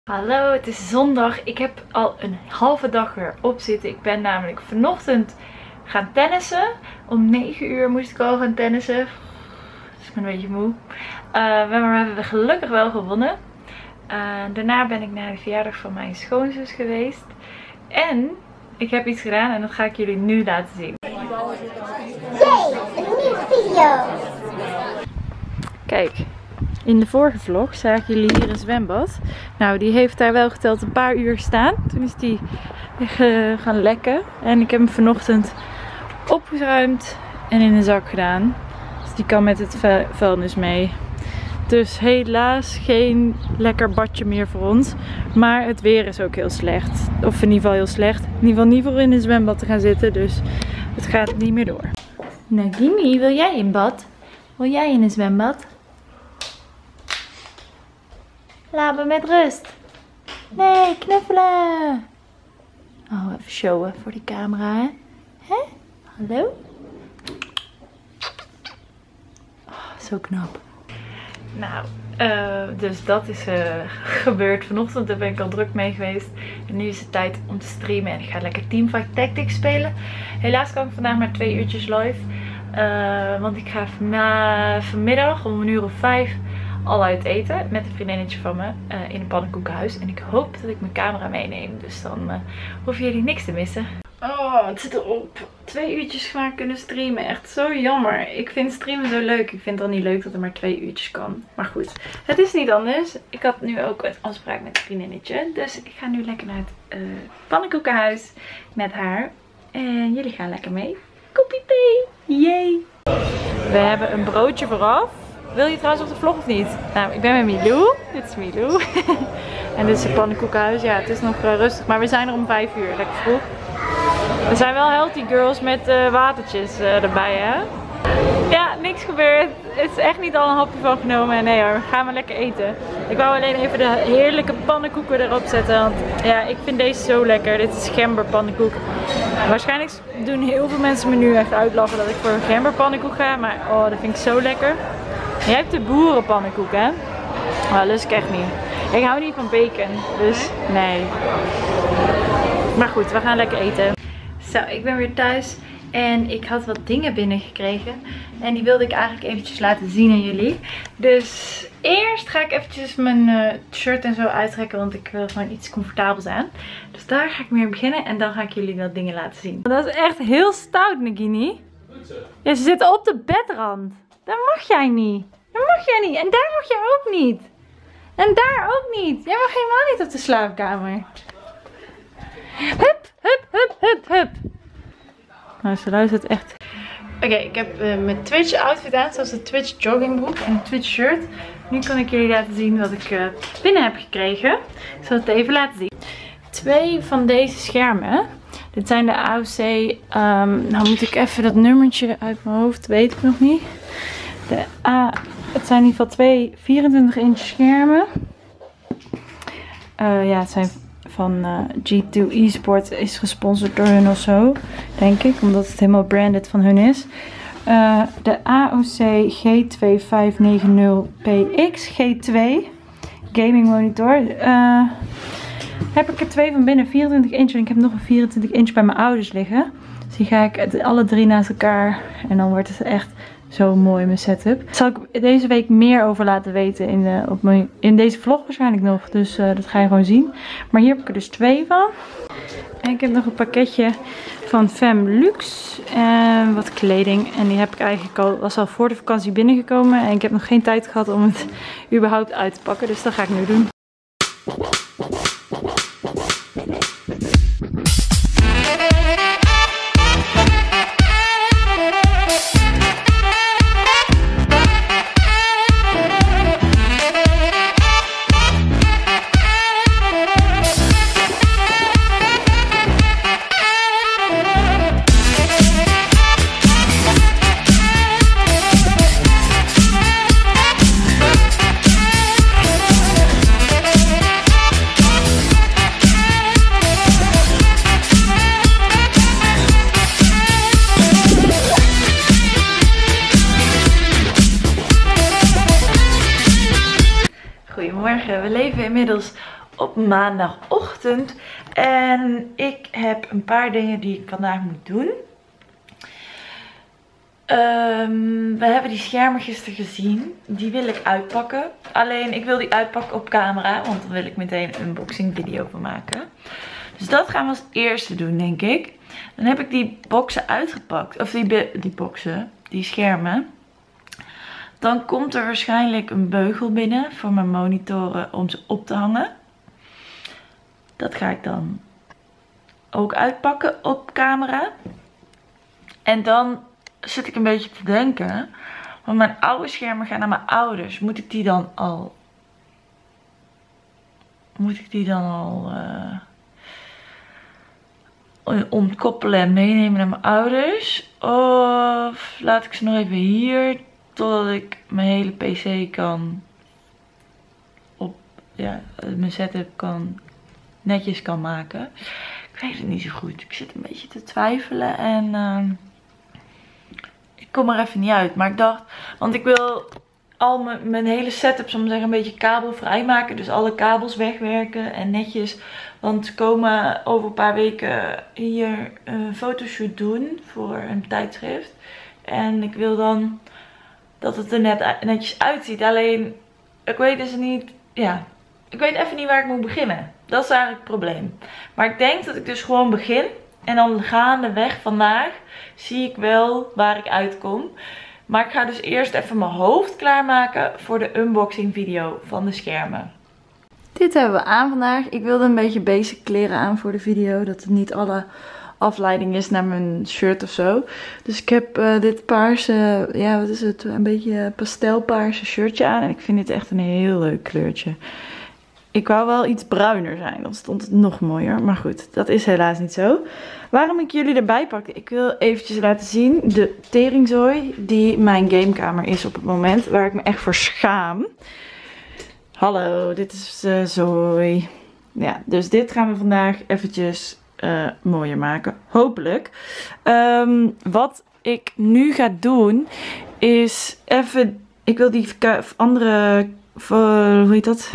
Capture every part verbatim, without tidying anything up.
Hallo, het is zondag. Ik heb al een halve dag weer op zitten. Ik ben namelijk vanochtend gaan tennissen. Om negen uur moest ik al gaan tennissen. Dus ik ben een beetje moe. Uh, maar we hebben gelukkig wel gewonnen. Uh, daarna ben ik naar de verjaardag van mijn schoonzus geweest. En ik heb iets gedaan en dat ga ik jullie nu laten zien. Yay, een nieuwe video! Kijk. In de vorige vlog zagen jullie hier een zwembad. Nou, die heeft daar wel geteld een paar uur gestaan. Toen is die uh, gaan lekken. En ik heb hem vanochtend opgeruimd en in een zak gedaan. Dus die kan met het vuilnis mee. Dus helaas geen lekker badje meer voor ons. Maar het weer is ook heel slecht. Of in ieder geval heel slecht. In ieder geval niet voor in een zwembad te gaan zitten. Dus het gaat niet meer door. Nagini, wil jij in bad? Wil jij in een zwembad? Laat me met rust. Nee, knuffelen. Oh, even showen voor die camera, hè? Hè? Hallo? Oh, zo knap. Nou, uh, dus dat is uh, gebeurd vanochtend. Daar ben ik al druk mee geweest. En nu is het tijd om te streamen. En ik ga lekker Teamfight Tactics spelen. Helaas kan ik vandaag maar twee uurtjes live. Uh, want ik ga vanmiddag om een uur of vijf al uit eten met een vriendinnetje van me uh, in een pannenkoekenhuis. En ik hoop dat ik mijn camera meeneem. Dus dan uh, hoeven jullie niks te missen. Oh, het zit erop. Twee uurtjes gaan kunnen streamen. Echt zo jammer. Ik vind streamen zo leuk. Ik vind het dan niet leuk dat er maar twee uurtjes kan. Maar goed, het is niet anders. Ik had nu ook een afspraak met een vriendinnetje. Dus ik ga nu lekker naar het uh, pannenkoekenhuis met haar. En jullie gaan lekker mee. Kopje thee. Yay. We hebben een broodje vooraf. Wil je trouwens op de vlog of niet? Nou, ik ben met Milou. Dit is Milou. En dit is het pannenkoekenhuis. Ja, het is nog uh, rustig. Maar we zijn er om vijf uur. Lekker vroeg. We zijn wel healthy girls met uh, watertjes uh, erbij, hè? Ja, niks gebeurd. Het is echt niet al een hapje van genomen. Nee hoor, gaan we lekker eten. Ik wou alleen even de heerlijke pannenkoeken erop zetten. Want ja, ik vind deze zo lekker. Dit is gemberpannenkoek. Waarschijnlijk doen heel veel mensen me nu echt uitlachen dat ik voor een gemberpannenkoek ga. Maar oh, dat vind ik zo lekker. Jij hebt de boerenpannenkoek, hè? Oh, dat lust ik echt niet. Ik hou niet van bacon, dus nee. Maar goed, we gaan lekker eten. Zo, ik ben weer thuis en ik had wat dingen binnengekregen. En die wilde ik eigenlijk eventjes laten zien aan jullie. Dus eerst ga ik eventjes mijn uh, shirt en zo uittrekken, want ik wil gewoon iets comfortabels aan. Dus daar ga ik mee beginnen en dan ga ik jullie wat dingen laten zien. Dat is echt heel stout, Nagini. Ja, ze zitten op de bedrand. Dat mag jij niet. Dat mag jij niet. En daar mag jij ook niet. En daar ook niet. Jij mag helemaal niet op de slaapkamer. Hup, hup, hup, hup, hup. Nou, ze luistert echt. Oké, okay, ik heb uh, mijn Twitch outfit aan. Zoals de Twitch joggingbroek en een Twitch shirt. Nu kan ik jullie laten zien wat ik uh, binnen heb gekregen. Ik zal het even laten zien. Twee van deze schermen. Dit zijn de A O C. Um, nou moet ik even dat nummertje uit mijn hoofd. Weet ik nog niet. De A, het zijn in ieder geval twee vierentwintig inch schermen. Uh, ja, het zijn van uh, G twee eSport. Is gesponsord door hun of zo. Denk ik. Omdat het helemaal branded van hun is. Uh, de A O C G twee vijf negen nul P X G twee. Gaming monitor. Uh, heb ik er twee van binnen. vierentwintig inch. En ik heb nog een vierentwintig inch bij mijn ouders liggen. Dus die ga ik alle drie naast elkaar. En dan wordt het echt zo mooi mijn setup. Daar zal ik deze week meer over laten weten in, de, op mijn, in deze vlog waarschijnlijk nog. Dus uh, dat ga je gewoon zien. Maar hier heb ik er dus twee van. En ik heb nog een pakketje van Femme Luxe. En wat kleding. En die heb ik eigenlijk al, was al voor de vakantie binnengekomen. En ik heb nog geen tijd gehad om het überhaupt uit te pakken. Dus dat ga ik nu doen. Goedemorgen, we leven inmiddels op maandagochtend. En ik heb een paar dingen die ik vandaag moet doen. Um, we hebben die schermen gisteren gezien. Die wil ik uitpakken. Alleen ik wil die uitpakken op camera. Want dan wil ik meteen een unboxing video van maken. Dus dat gaan we als eerste doen, denk ik. Dan heb ik die boxen uitgepakt. Of die, die boxen. Die schermen. Dan komt er waarschijnlijk een beugel binnen voor mijn monitoren om ze op te hangen. Dat ga ik dan ook uitpakken op camera. En dan zit ik een beetje te denken. Want mijn oude schermen gaan naar mijn ouders. Moet ik die dan al... Moet ik die dan al... Uh, ontkoppelen en meenemen naar mijn ouders? Of laat ik ze nog even hier... Totdat ik mijn hele pc kan... Op... Ja, mijn setup kan... Netjes kan maken. Ik weet het niet zo goed. Ik zit een beetje te twijfelen. En... Uh, ik kom er even niet uit. Maar ik dacht... Want ik wil al mijn, mijn hele setup, zal ik zeggen, een beetje kabelvrij maken. Dus alle kabels wegwerken en netjes. Want we komen over een paar weken hier een fotoshoot doen voor een tijdschrift. En ik wil dan dat het er net netjes uitziet. Alleen, ik weet dus niet... Ja, ik weet even niet waar ik moet beginnen. Dat is eigenlijk het probleem. Maar ik denk dat ik dus gewoon begin. En dan gaandeweg vandaag zie ik wel waar ik uitkom. Maar ik ga dus eerst even mijn hoofd klaarmaken voor de unboxing video van de schermen. Dit hebben we aan vandaag. Ik wilde een beetje basic kleren aan voor de video. Dat het niet alle afleiding is naar mijn shirt of zo. Dus ik heb uh, dit paarse, ja wat is het, een beetje pastelpaarse shirtje aan. En ik vind dit echt een heel leuk kleurtje. Ik wou wel iets bruiner zijn, dan stond het nog mooier. Maar goed, dat is helaas niet zo. Waarom ik jullie erbij pakte, ik wil eventjes laten zien de teringzooi die mijn gamekamer is op het moment. Waar ik me echt voor schaam. Hallo, dit is uh, zooi. Ja, dus dit gaan we vandaag eventjes uh, mooier maken. Hopelijk. Um, wat ik nu ga doen is even... Ik wil die andere... Hoe heet dat?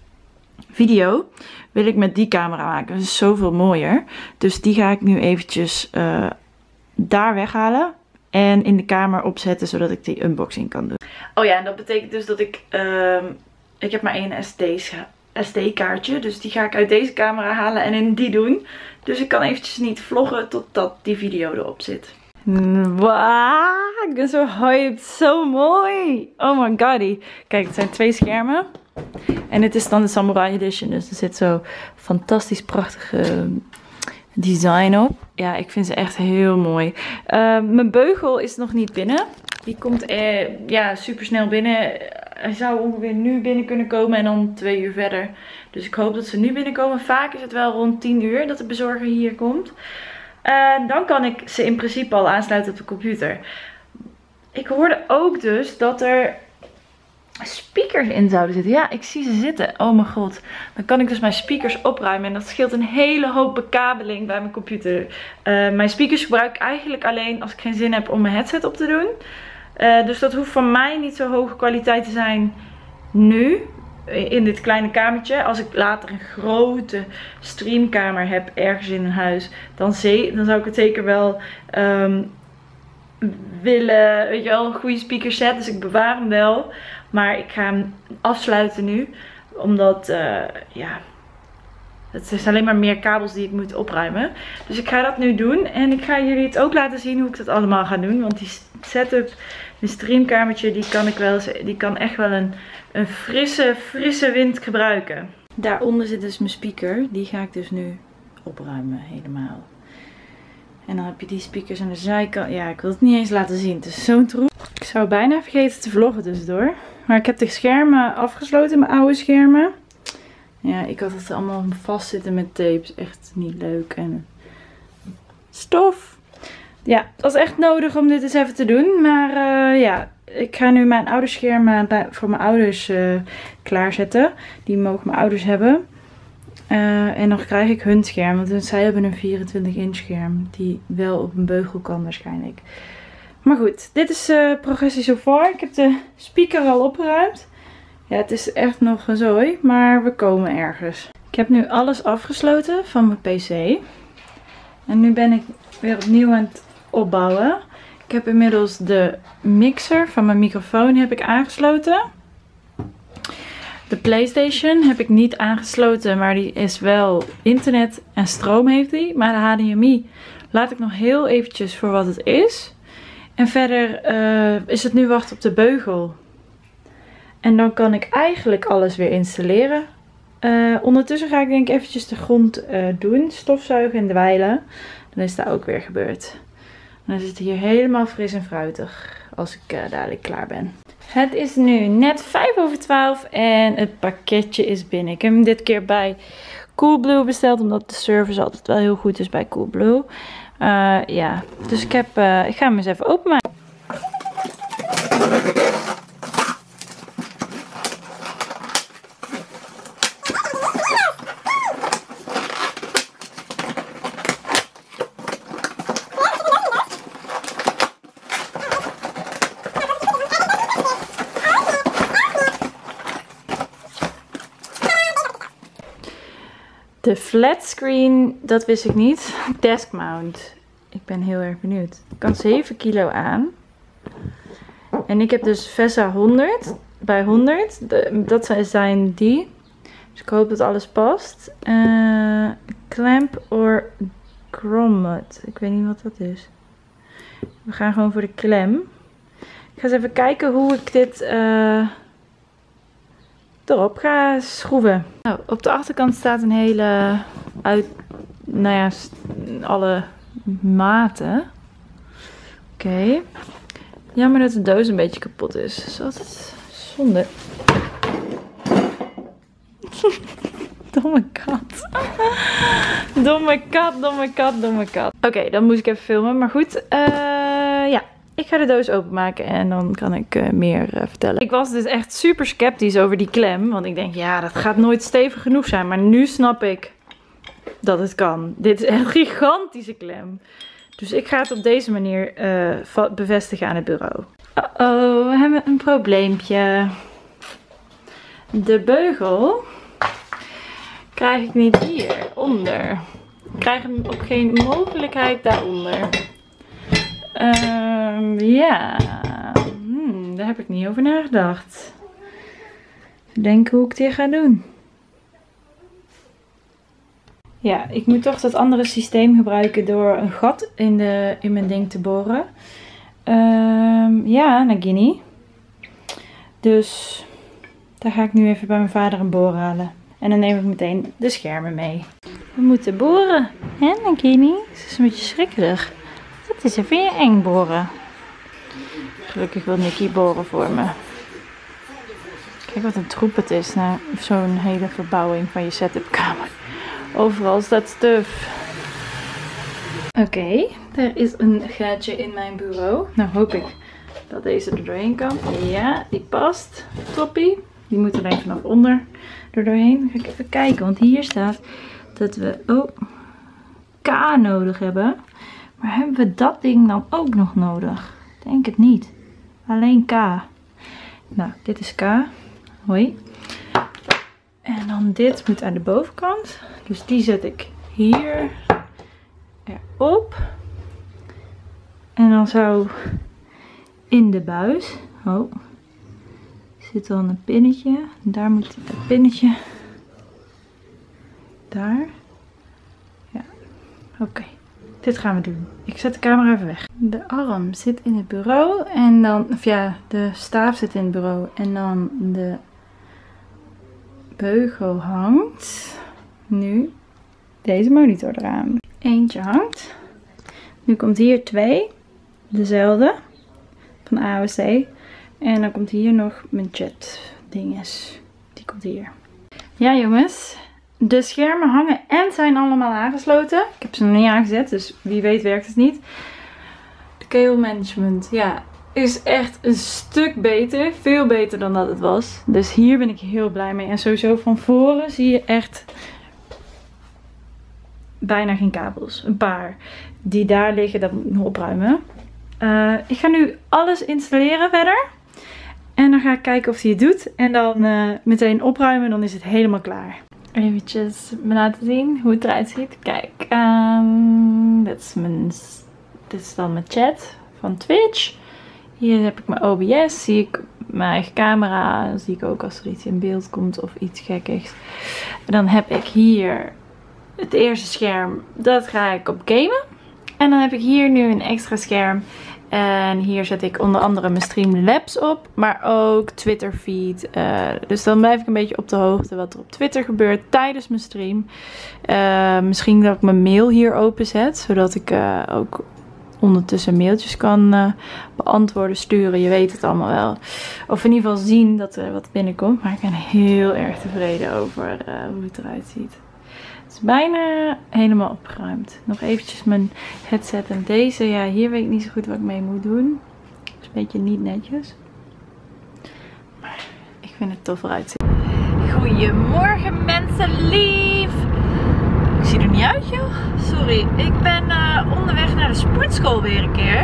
Video wil ik met die camera maken. Dat is zoveel mooier. Dus die ga ik nu eventjes uh, daar weghalen. En in de kamer opzetten, zodat ik die unboxing kan doen. Oh ja, en dat betekent dus dat ik... Uh, ik heb maar één S D kaartje. Dus die ga ik uit deze camera halen en in die doen. Dus ik kan eventjes niet vloggen totdat die video erop zit. Wauw, ik ben zo hyped. Zo mooi. Oh my god. Kijk, het zijn twee schermen. En dit is dan de Samurai Edition. Dus er zit zo fantastisch prachtige design op. Ja, ik vind ze echt heel mooi. Uh, mijn beugel is nog niet binnen. Die komt eh, ja, super snel binnen. Hij zou ongeveer nu binnen kunnen komen en dan twee uur verder. Dus ik hoop dat ze nu binnenkomen. Vaak is het wel rond tien uur dat de bezorger hier komt. Uh, dan kan ik ze in principe al aansluiten op de computer. Ik hoorde ook dus dat er speakers in zouden zitten. Ja, ik zie ze zitten. Oh mijn god. Dan kan ik dus mijn speakers opruimen. En dat scheelt een hele hoop bekabeling bij mijn computer. Uh, mijn speakers gebruik ik eigenlijk alleen als ik geen zin heb om mijn headset op te doen. Uh, dus dat hoeft van mij niet zo hoge kwaliteit te zijn nu. In dit kleine kamertje. Als ik later een grote streamkamer heb ergens in een huis. Dan, dan zou ik het zeker wel um, willen. Weet je wel, een goede speaker set. Dus ik bewaar hem wel. Maar ik ga hem afsluiten nu. Omdat, uh, ja, het is alleen maar meer kabels die ik moet opruimen. Dus ik ga dat nu doen. En ik ga jullie het ook laten zien hoe ik dat allemaal ga doen. Want die setup, een streamkamertje, die kan ik wel, die kan echt wel een, een frisse, frisse wind gebruiken. Daaronder zit dus mijn speaker. Die ga ik dus nu opruimen helemaal. En dan heb je die speakers aan de zijkant. Ja, ik wil het niet eens laten zien. Het is zo'n troep. Ik zou bijna vergeten te vloggen tussendoor. Maar ik heb de schermen afgesloten, mijn oude schermen. Ja, ik had het allemaal vastzitten met tapes. Echt niet leuk. En stof. Ja, het was echt nodig om dit eens even te doen. Maar uh, ja, ik ga nu mijn oude schermen bij, voor mijn ouders uh, klaarzetten. Die mogen mijn ouders hebben. Uh, en dan krijg ik hun scherm. Want zij hebben een vierentwintig inch scherm. Die wel op een beugel kan waarschijnlijk. Maar goed, dit is uh, progressie so far. Ik heb de speaker al opgeruimd. Ja, het is echt nog een zooi. Maar we komen ergens. Ik heb nu alles afgesloten van mijn P C. En nu ben ik weer opnieuw aan het opbouwen. Ik heb inmiddels de mixer van mijn microfoon heb ik aangesloten. De PlayStation heb ik niet aangesloten, maar die is wel internet en stroom heeft die. Maar de H D M I laat ik nog heel eventjes voor wat het is. En verder uh, is het nu wachten op de beugel. En dan kan ik eigenlijk alles weer installeren. Uh, ondertussen ga ik denk ik eventjes de grond uh, doen. Stofzuigen en dweilen. Dan is dat ook weer gebeurd. Dan is het hier helemaal fris en fruitig. Als ik uh, dadelijk klaar ben. Het is nu net vijf over twaalf. En het pakketje is binnen. Ik heb hem dit keer bij Coolblue besteld. Omdat de service altijd wel heel goed is bij Coolblue. Uh, ja, dus ik, heb, uh, ik ga hem eens even openmaken. De flat screen, dat wist ik niet. Desk mount. Ik ben heel erg benieuwd. Ik kan zeven kilo aan. En ik heb dus Vesa honderd. Bij honderd. De, dat zijn die. Dus ik hoop dat alles past. Uh, clamp or grommet. Ik weet niet wat dat is. We gaan gewoon voor de klem. Ik ga eens even kijken hoe ik dit uh, erop ga schroeven. Nou, op de achterkant staat een hele uit, nou ja, alle maten. Oké. Okay. Jammer dat de doos een beetje kapot is. Dat is altijd zonde. Domme kat. Domme kat, domme kat, domme kat. Oké, okay, dan moest ik even filmen. Maar goed, uh, ja. Ik ga de doos openmaken en dan kan ik uh, meer uh, vertellen. Ik was dus echt super sceptisch over die klem. Want ik denk, ja, dat gaat nooit stevig genoeg zijn. Maar nu snap ik dat het kan. Dit is echt een gigantische klem. Dus ik ga het op deze manier uh, bevestigen aan het bureau. Uh-oh, we hebben een probleempje. De beugel krijg ik niet hieronder. Ik krijg hem op geen mogelijkheid daaronder. Um, ja, hmm, daar heb ik niet over nagedacht. Denken hoe ik dit ga doen. Ja, ik moet toch dat andere systeem gebruiken door een gat in, de, in mijn ding te boren. Um, ja, Nagini. Dus daar ga ik nu even bij mijn vader een boor halen. En dan neem ik meteen de schermen mee. We moeten boren. Hè, Nagini? Het is een beetje schrikkelijk. Het is even je eng boren. Gelukkig wil Nicky boren voor me. Kijk wat een troep het is na zo'n hele verbouwing van je setupkamer. Overal staat stuf. Oké, okay, er is een gaatje in mijn bureau. Nou hoop ik dat deze er doorheen kan. Ja, die past. Toppie. Die moet alleen vanaf onder er doorheen. Dan ga ik even kijken, want hier staat dat we oh, K nodig hebben. Maar hebben we dat ding dan ook nog nodig? Ik denk het niet. Alleen K. Nou, dit is K. Hoi. En dan dit moet aan de bovenkant. Dus die zet ik hier erop. En dan zo in de buis. Oh. Zit dan een pinnetje. Daar moet het pinnetje. Daar. Ja. Oké. Okay. Dit gaan we doen. Ik zet de camera even weg. De arm zit in het bureau. En dan, of ja, de staaf zit in het bureau. En dan de beugel hangt. Nu deze monitor eraan. Eentje hangt. Nu komt hier twee. Dezelfde. Van A O C. En dan komt hier nog mijn chat dinges. Die komt hier. Ja jongens. De schermen hangen en zijn allemaal aangesloten. Ik heb ze nog niet aangezet, dus wie weet werkt het niet. De cable management, ja, is echt een stuk beter. Veel beter dan dat het was. Dus hier ben ik heel blij mee. En sowieso van voren zie je echt bijna geen kabels. Een paar die daar liggen, dat moet ik nog opruimen. Uh, ik ga nu alles installeren verder. En dan ga ik kijken of hij het doet. En dan uh, meteen opruimen, dan is het helemaal klaar. eventjes me laten zien hoe het eruit ziet. Kijk, um, dit, is mijn, dit is dan mijn chat van Twitch. Hier heb ik mijn O B S, zie ik mijn eigen camera, dan zie ik ook als er iets in beeld komt of iets gekkigs. En dan heb ik hier het eerste scherm, dat ga ik op gamen. En dan heb ik hier nu een extra scherm. En hier zet ik onder andere mijn Streamlabs op, maar ook Twitter feed. Uh, dus dan blijf ik een beetje op de hoogte wat er op Twitter gebeurt tijdens mijn stream. Uh, misschien dat ik mijn mail hier openzet, zodat ik uh, ook ondertussen mailtjes kan uh, beantwoorden, sturen. Je weet het allemaal wel. Of in ieder geval zien dat er wat binnenkomt. Maar ik ben heel erg tevreden over uh, hoe het eruit ziet. Het is bijna helemaal opgeruimd. Nog eventjes mijn headset en deze. Ja, hier weet ik niet zo goed wat ik mee moet doen. Het is een beetje niet netjes. Maar ik vind het tof eruit zien. Goedemorgen mensen lief. Ik zie er niet uit joh. Sorry. Ik ben uh, onderweg naar de sportschool weer een keer.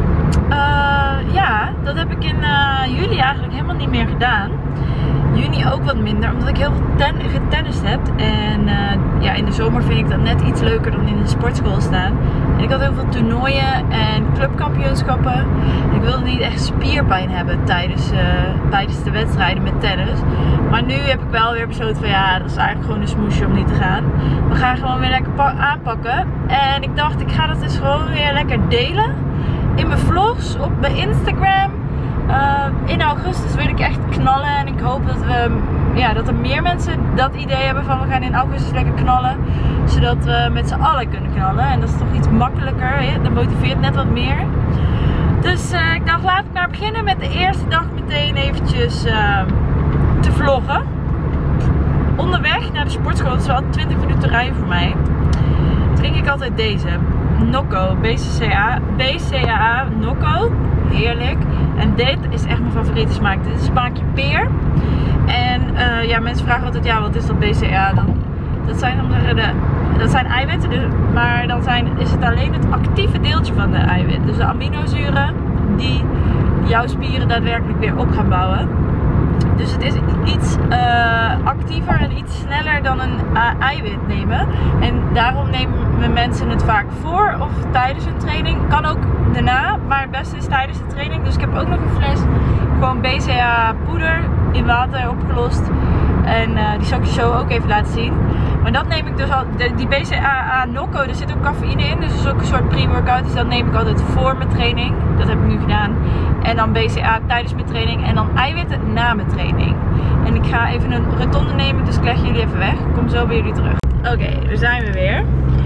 Uh, ja, dat heb ik in uh, juli eigenlijk helemaal niet meer gedaan. Juni ook wat minder, omdat ik heel veel ten getennist heb. En uh, ja, in de zomer vind ik dat net iets leuker dan in de sportschool staan. En ik had heel veel toernooien en clubkampioenschappen. En ik wilde niet echt spierpijn hebben tijdens, uh, tijdens de wedstrijden met tennis. Maar nu heb ik wel weer besloten van ja, dat is eigenlijk gewoon een smoesje om niet te gaan. We gaan gewoon weer lekker aanpakken. En ik dacht, ik ga dat dus gewoon weer lekker delen. In mijn vlogs, op mijn Instagram. Uh, in augustus wil ik echt knallen en ik hoop dat, we, ja, dat er meer mensen dat idee hebben van we gaan in augustus lekker knallen. Zodat we met z'n allen kunnen knallen en dat is toch iets makkelijker, hè? Dat motiveert net wat meer. Dus uh, ik dacht laat ik maar beginnen met de eerste dag meteen eventjes uh, te vloggen. Onderweg naar de sportschool, dat is wel twintig minuten rijden voor mij. Drink ik altijd deze. Nocco, B C A A, B C A A Nocco. Heerlijk. En dit is echt mijn favoriete smaak. Dit is smaakje peer. En uh, ja, mensen vragen altijd, ja, wat is dat B C A A dan? Dat zijn, de, dat zijn eiwitten, dus, maar dan zijn, is het alleen het actieve deeltje van de eiwit. Dus de aminozuren die jouw spieren daadwerkelijk weer op gaan bouwen. Dus het is iets uh, actiever en iets sneller dan een uh, eiwit nemen. En daarom nemen mensen het vaak voor of tijdens een training. Kan ook daarna, maar het beste is tijdens de training. Dus ik heb ook nog een fles gewoon B C A A poeder in water opgelost. En uh, die zal ik je zo ook even laten zien. Maar dat neem ik dus al, de, die B C A A Nocco, er zit ook cafeïne in. Dus dat is ook een soort pre-workout. Dus dat neem ik altijd voor mijn training. Dat heb ik nu gedaan. En dan B C A A tijdens mijn training. En dan eiwitten na mijn training. En ik ga even een rotonde nemen, dus ik leg jullie even weg. Ik kom zo bij jullie terug. Oké, okay, daar zijn we weer.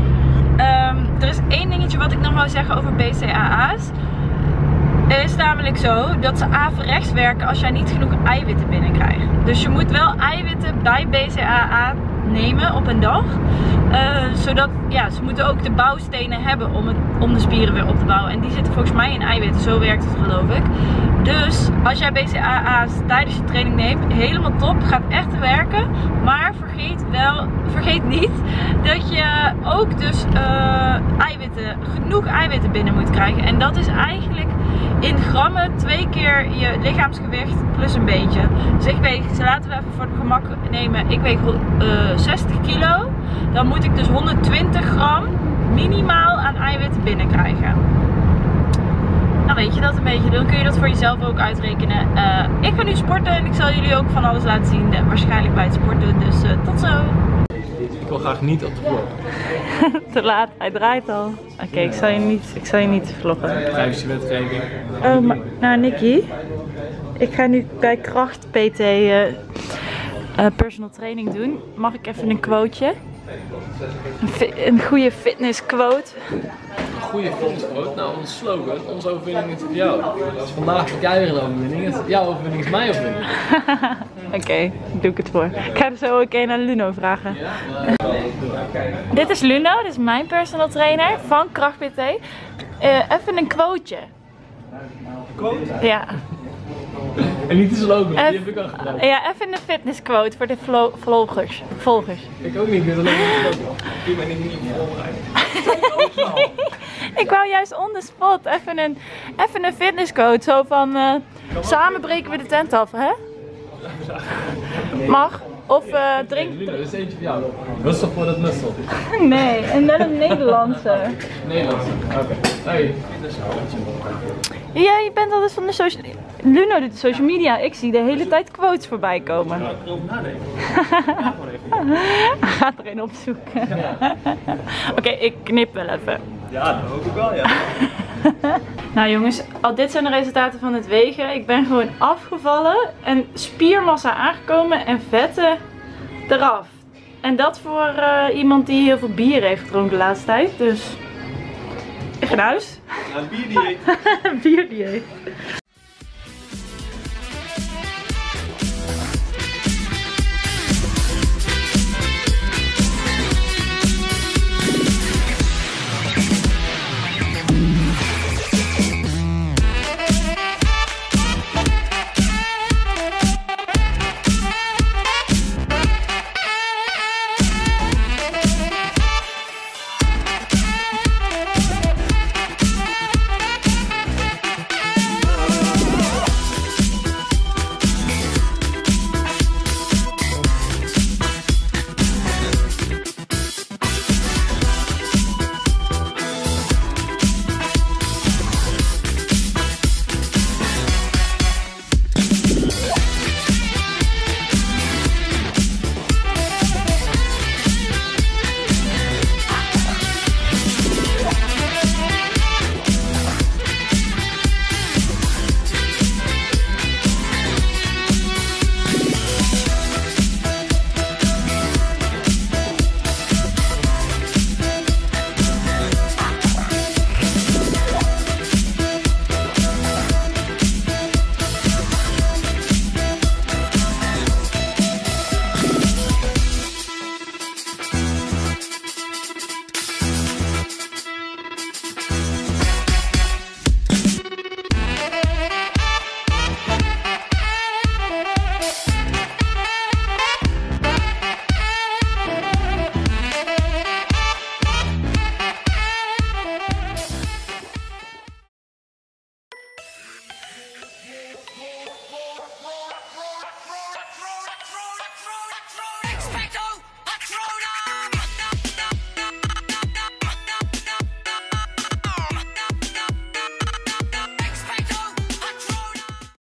Um, er is één dingetje wat ik nog wou zeggen over B C A A's. Het is namelijk zo dat ze averechts werken als jij niet genoeg eiwitten binnenkrijgt. Dus je moet wel eiwitten bij B C A A nemen op een dag. Uh, zodat, ja, ze moeten ook de bouwstenen hebben om, het, om de spieren weer op te bouwen. En die zitten volgens mij in eiwitten, zo werkt het geloof ik. Dus als jij B C A A's tijdens je training neemt, helemaal top, gaat echt werken. Maar vergeet wel, vergeet niet dat je ook dus uh, eiwitten, genoeg eiwitten binnen moet krijgen. En dat is eigenlijk in grammen twee keer je lichaamsgewicht plus een beetje. Dus ik weeg, laten we even voor het gemak nemen, ik weeg uh, zestig kilo. Dan moet ik dus honderdtwintig gram minimaal aan eiwitten binnenkrijgen. Nou weet je dat een beetje, dan kun je dat voor jezelf ook uitrekenen. Uh, ik ga nu sporten en ik zal jullie ook van alles laten zien, uh, waarschijnlijk bij het sporten. Dus uh, tot zo! Ik wil graag niet op de vlog. Te laat, hij draait al. Oké, okay, ik zal je niet, ik zal je niet vloggen. Privacywetgeving. Oh, maar, nou Nicky, ik ga nu bij Kracht P T uh, uh, personal training doen. Mag ik even een quoteje? Een, een goede fitness quote. Een goede fitness quote? Nou, ons slogan, onze overwinning is voor jou. Dus vandaag heb jij weer een overwinning. Jouw overwinning is mijn overwinning. Oké, okay, doe ik het voor. Ik ga er zo ook een aan Luno vragen. Dit is Luno, dit is mijn personal trainer van Kracht P T. Uh, even een quoteje. Quote? Ja. En niet de slogan, die heb ik al gedaan. Ja, even een fitness quote voor de vlogers. Volgers. Ik ook niet, ik ben alleen maar de slogan. Ik ben niet voorbereid. Ik wou juist on the spot even een, even een fitness quote. Zo van, uh, samen breken we de tent af, hè? Mag? Of uh, drink... Luna, dit is eentje voor jou. Mussel voor dat mussel. Nee, en net een Nederlandse. Nederlandse, oké. Okay. Hey. Ja, je bent altijd van de social... Luna doet de social media. Ik zie de hele tijd quotes voorbij komen. Ja, ik wil erover nadenken. Hij gaat er een opzoeken. Oké, okay, ik knip wel even. Ja, dat hoop ik wel, ja. Nou jongens, al dit zijn de resultaten van het wegen. Ik ben gewoon afgevallen en spiermassa aangekomen en vetten eraf. En dat voor uh, iemand die heel veel bier heeft gedronken de laatste tijd. Dus ik ga naar huis. Ja, een bierdieet. Bierdieet.